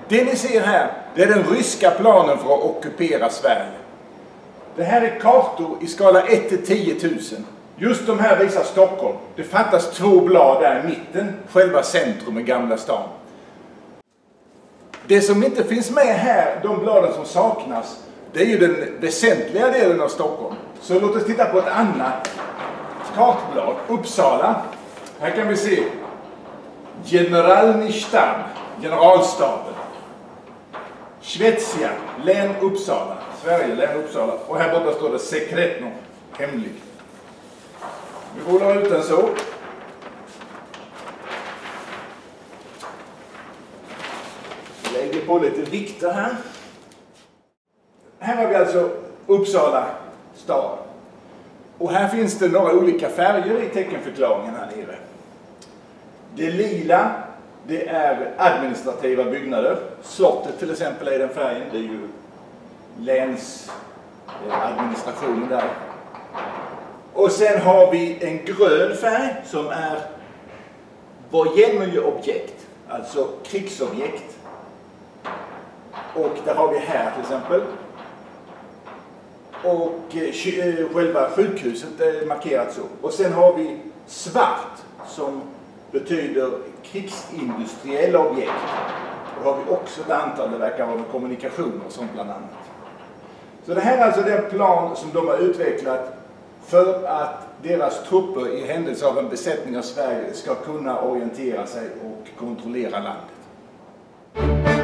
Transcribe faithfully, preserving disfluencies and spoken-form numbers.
Det ni ser här, det är den ryska planen för att ockupera Sverige. Det här är kartor i skala ett till tio tusen. Just de här visar Stockholm. Det fattas två blad där i mitten, själva centrum i Gamla stan. Det som inte finns med här, de bladen som saknas, det är ju den väsentliga delen av Stockholm. Så låt oss titta på ett annat kartblad, Uppsala. Här kan vi se Generalny Stab, generalstaben. Schwezia, län Uppsala. Sverige, län Uppsala. Och här borta står det Sekretno, hemligt. Vi rullar ut den så. Lägger på lite vikter här. Här har vi alltså Uppsala stad. Och här finns det några olika färger i teckenförklaringen här nere. Det lila, det är administrativa byggnader. Slottet till exempel är den färgen. Det är ju länsadministrationen där. Och sen har vi en grön färg som är vojenmiljöobjekt, alltså krigsobjekt. Och där har vi här till exempel. Och eh, själva sjukhuset är markerat så. Och sen har vi svart som betyder krigsindustriella objekt. Då har vi också ett antal, det verkar vara med kommunikationer och sånt bland annat. Så det här är alltså den plan som de har utvecklat för att deras trupper i händelse av en besättning av Sverige ska kunna orientera sig och kontrollera landet.